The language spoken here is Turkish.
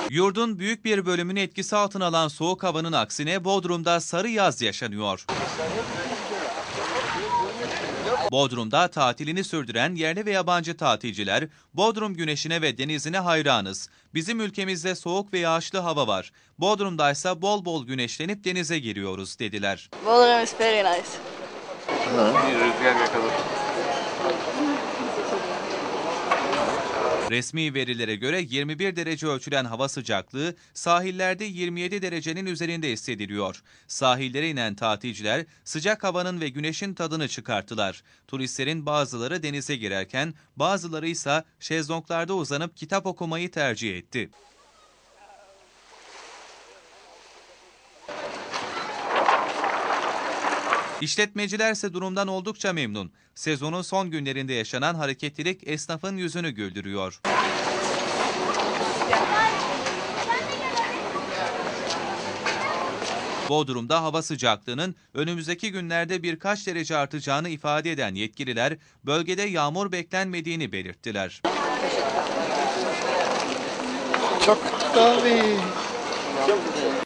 Yurdun büyük bir bölümünü etkisi altına alan soğuk havanın aksine Bodrum'da sarı yaz yaşanıyor. Bodrum'da tatilini sürdüren yerli ve yabancı tatilciler, Bodrum güneşine ve denizine hayranız. Bizim ülkemizde soğuk ve yağışlı hava var. Bodrum'daysa bol bol güneşlenip denize giriyoruz dediler. Bodrum is very nice. Rüzgar yakaladı. Resmi verilere göre 21 derece ölçülen hava sıcaklığı sahillerde 27 derecenin üzerinde hissediliyor. Sahillere inen tatilciler sıcak havanın ve güneşin tadını çıkarttılar. Turistlerin bazıları denize girerken bazıları ise şezlonglarda uzanıp kitap okumayı tercih etti. İşletmeciler ise durumdan oldukça memnun. Sezonun son günlerinde yaşanan hareketlilik esnafın yüzünü güldürüyor. Bodrum'da hava sıcaklığının önümüzdeki günlerde birkaç derece artacağını ifade eden yetkililer, bölgede yağmur beklenmediğini belirttiler. Çok tabii.